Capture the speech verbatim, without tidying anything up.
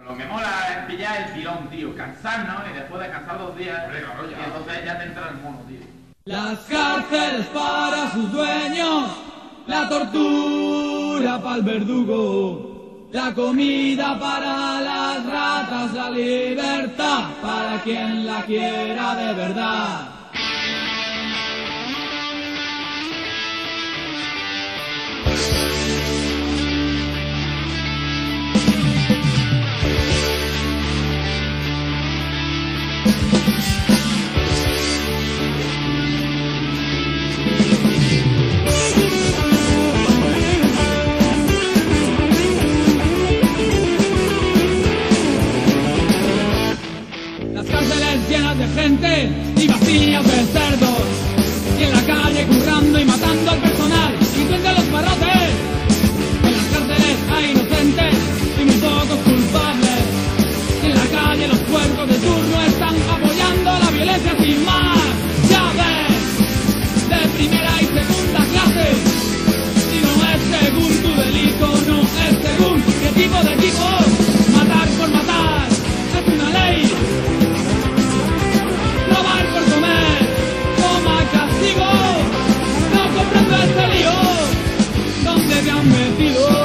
Lo que mola es pillar el tirón, tío, cansarnos y después descansar dos días, ¿eh? Y entonces ya te entra el mono, tío. Las cárceles para sus dueños, la tortura para el verdugo, la comida para las ratas, la libertad para quien la quiera de verdad. Llenas de gente y vacías de cerdos, y en la calle currando y matando al personal y frente a los barrotes. En las cárceles hay inocentes y muy pocos culpables, y en la calle los puercos de turno están apoyando la violencia sin más. Ya ves, de primera y segunda clase, y no es según tu delito, no es según qué tipo de tipo. Matar por matar es una ley. Robar por comer, toma castigo. No comprendo este lío, ¿dónde te han metido?